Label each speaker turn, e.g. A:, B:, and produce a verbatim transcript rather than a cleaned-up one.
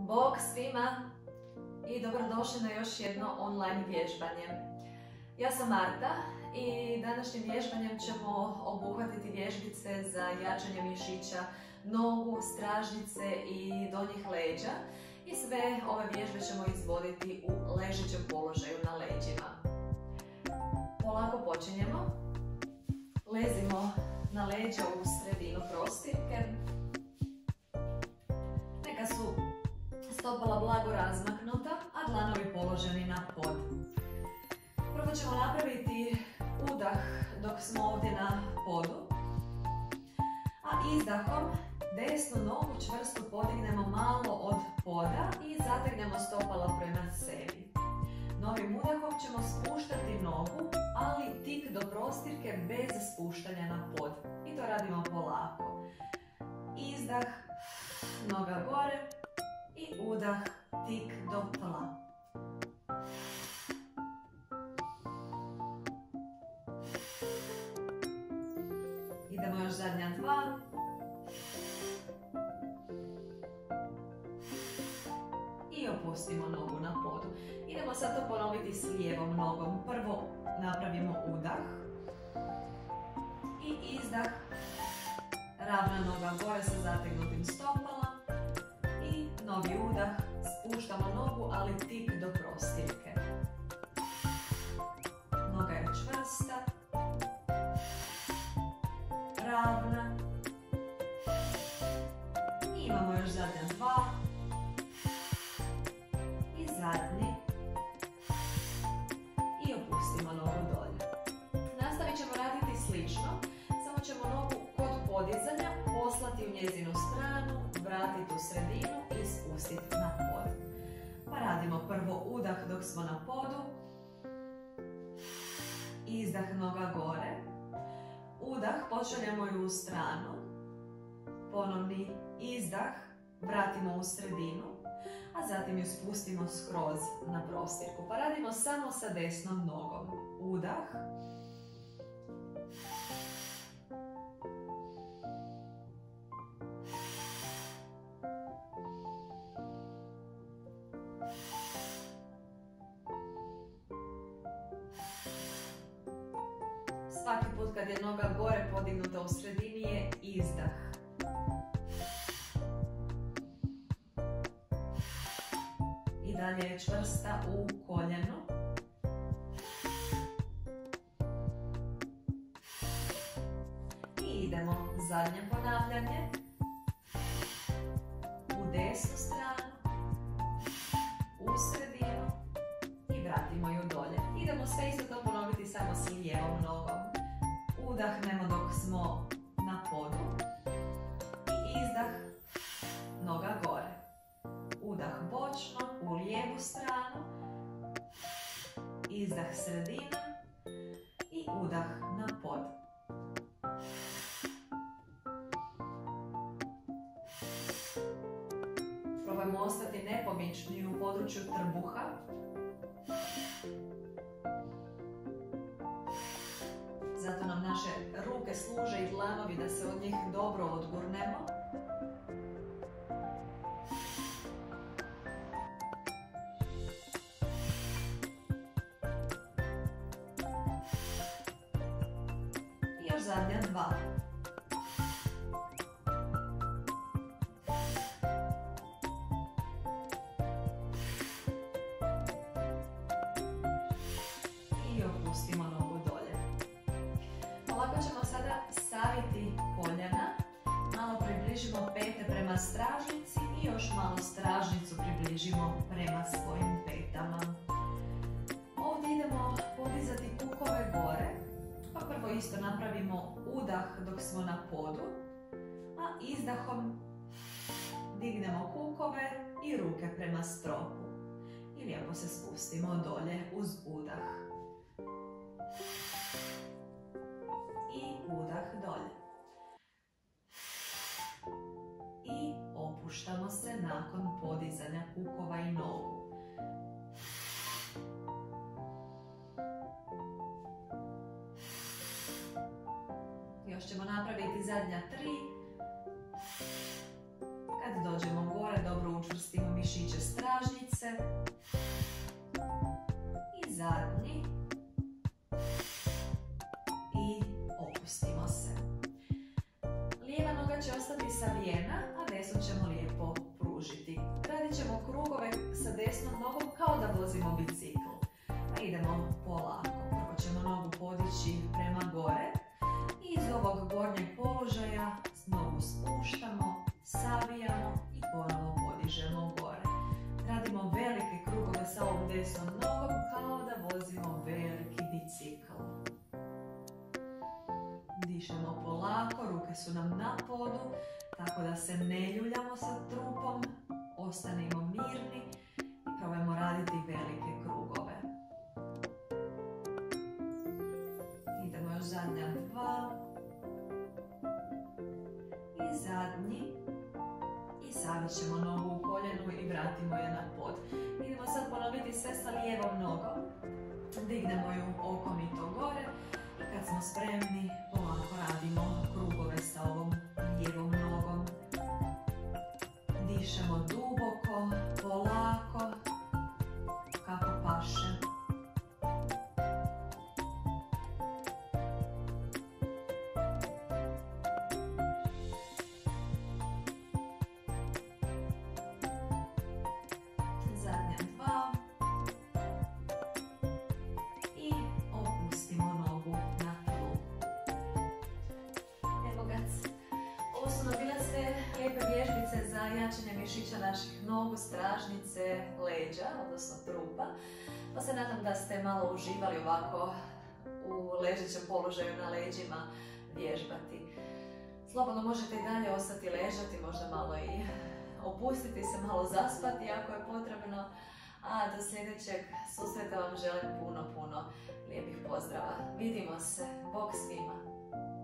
A: Bog svima i dobrodošli na još jedno online vježbanje. Ja sam Marta i današnjim vježbanjem ćemo obuhvatiti vježbice za jačanje mišića nogu, stražnjice i donjih leđa. I sve ove vježbe ćemo izvoditi u ležećem položaju na leđima. Polako počinjemo. Lezimo na leđa u sredinu prostirke. Neka su stopala blago razmaknuta, a dlanovi položeni na pod. Prvo ćemo napraviti udah dok smo ovdje na podu, a izdahom desnu nogu čvrsto podignemo malo od poda i zategnemo stopala prema sebi. Novim udahom ćemo spuštati nogu, ali tik do prostirke bez spuštanja na pod. I to radimo polako. Izdah, noga gore i udah tik do tla. Idemo još zadnja dva. I opustimo nogu na podu. Idemo sad to ponoviti s lijevom nogom. Prvo napravimo udah i izdah. Ravna noga gore sa zategnutim stopala. I novi udah. Spuštamo nogu, ali tik do prostirke. Noga je čvrsta. Ravna. I imamo još zadnja dva. I zadnji. I opustimo nogu dolje. Nastavit ćemo raditi slično, samo ćemo nogu kod podizanja poslati u njezinu stranu, vratiti u sredinu i spustiti na pod. Pa radimo prvo udah dok smo na podu. Izdah noga gore. Udah počinjemo ju u stranu. Ponovni izdah vratimo u sredinu, a zatim ju spustimo skroz na prostirku. Pa radimo samo sa desnom nogom. Udah. Svaki put kad je noga gore podignuta u sredini je izdah. I dalje je čvrsta u koljenu. I idemo zadnje ponavljanje. U desnu stranu. U sredinu. I vratimo ju dolje. Idemo sve isto to ponoviti samo s lijevom nogom. Udahnemo dok smo na podu. I izdah noga gore. Udah bočno u lijevu stranu. Izdah sredina. I udah na pod. Probajmo ostati nepomični u području trbuha. Zato nam naše ruke služe i dlanovi da se od njih dobro odgurnemo. I još zadnja dva. I opustimo nogu dolje. Ovako ćemo sada staviti koljena, malo približimo pete prema stražnici i još malo stražnicu približimo prema svojim petama. Ovdje idemo podizati kukove gore, pa prvo isto napravimo udah dok smo na podu, a izdahom dignemo kukove i ruke prema stropu. I lijepo se spustimo dolje uz udah. I udah dolje. I opuštamo se nakon podizanja kukova i nogu. Još ćemo napraviti zadnja tri. Kad dođemo gore, dobro učvrstimo mišiće mišiće stražnjice. I zadnji. I opustimo se. Lijeva noga će ostati savijena, a desnu ćemo lijepo pružiti. Radit ćemo krugove sa desnom nogom kao da vozimo bicikl. Pa idemo polako. Prvo ćemo nogu podići prema gore. I iz ovog gornjeg položaja nogu spuštamo, savijamo i ponovo podižemo gore. Radimo velike krugove sa ovom desnom nogom kao da vozimo veliki bicikl. Dišemo polako, ruke su nam na podu, tako da se ne ljuljamo sa trupom, ostanemo mirni i probajmo raditi velike krugove. Idemo još zadnja dva. I zadnji. I savit ćemo nogu u koljenu i vratimo je na pod. Idemo sad ponoviti sve sa lijevom nogom. Dignemo ju okomito gore. I kad smo spremni, polako radimo krugove sa ovom lijevom nogom. Dišemo duboko, polako, kako paše. Zadnja dva. I opustimo nogu na tlu. Evo ga. Ovo su nam bile sve lijepe vježbice za jačanje mišića naših nogu, stražnice, leđa, odnosno trupa. Pa se nadam da ste malo uživali ovako u ležećem položaju na leđima vježbati. Slobodno možete i dalje ostati ležati, možda malo i opustiti se, malo zaspati ako je potrebno. A do sljedećeg susreta vam želim puno, puno lijepih pozdrava. Vidimo se. Bog svima.